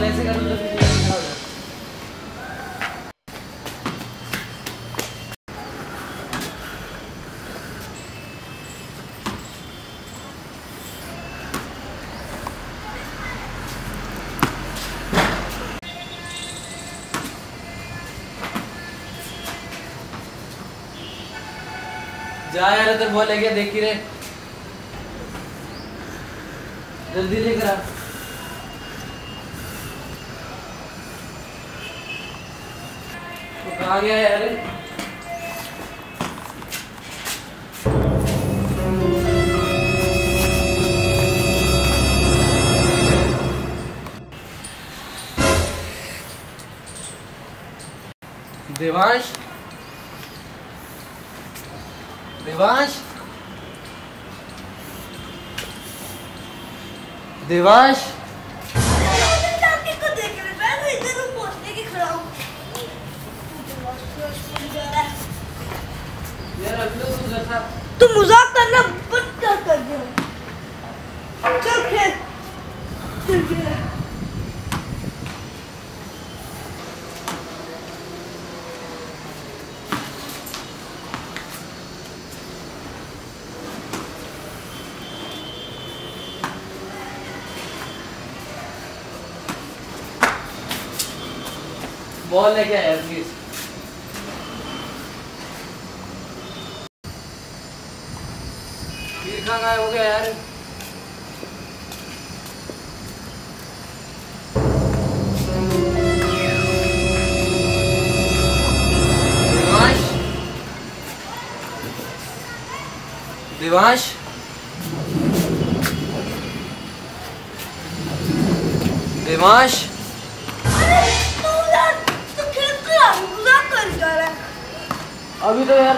ऐसे करूँ तो फिर ये खराब है। जा यार तो बोल लेके देखी रे, जल्दी लेकर आ। तो कहाँ गया यार? देवांश, देवांश, देवांश। यार अभी तो तू घर था। तू मजाक करना बंद कर दे। चल खेल, चल खेल। बॉल लेके आया प्लीज। फिर कहाँ गायब हो गया यार? देवांश, देवांश, देवांश। अभी तो यार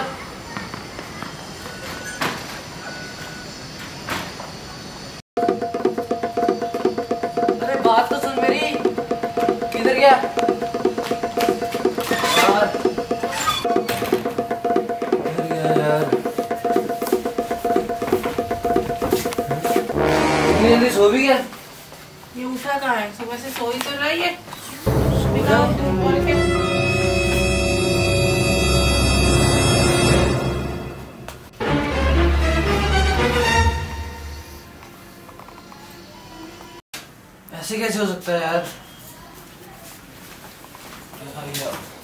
अरे बात तो सुन मेरी, किधर गया यार? किधर गया यार? इतनी जल्दी सो भी गया? ये उठा कहाँ है? सुबह से सोई तो रही है। निकाल तुम बोल के। ऐसे कैसे हो सकता है यार?